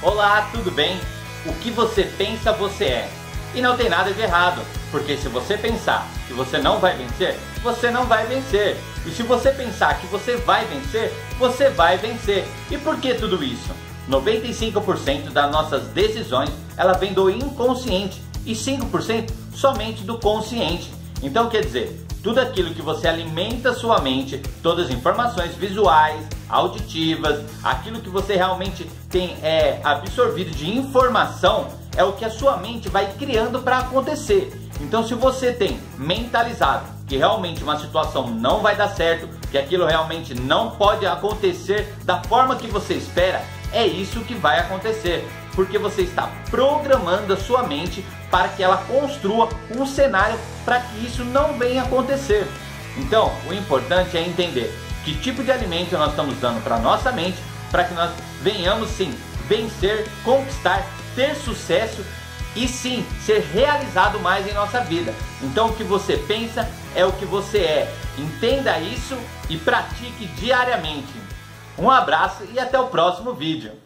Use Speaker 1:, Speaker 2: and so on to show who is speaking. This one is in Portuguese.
Speaker 1: Olá, tudo bem? O que você pensa, você é. E não tem nada de errado, porque se você pensar que você não vai vencer, você não vai vencer. E se você pensar que você vai vencer, você vai vencer. E por que tudo isso? 95% das nossas decisões, ela vem do inconsciente e 5% somente do consciente. Então quer dizer, tudo aquilo que você alimenta sua mente, todas as informações visuais, auditivas, aquilo que você realmente tem absorvido de informação, é o que a sua mente vai criando para acontecer. Então se você tem mentalizado que realmente uma situação não vai dar certo, que aquilo realmente não pode acontecer da forma que você espera, é isso que vai acontecer, porque você está programando a sua mente para que ela construa um cenário para que isso não venha acontecer. Então, o importante é entender que tipo de alimento nós estamos dando para a nossa mente, para que nós venhamos sim vencer, conquistar, ter sucesso e sim ser realizado mais em nossa vida. Então, o que você pensa é o que você é. Entenda isso e pratique diariamente. Um abraço e até o próximo vídeo.